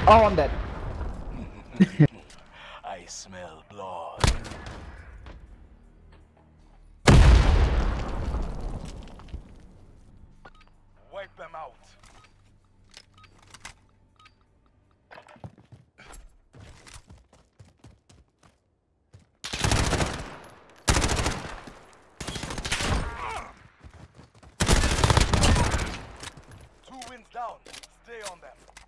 Oh, I'm dead. I smell blood. Wipe them out. Two wins down. Stay on them.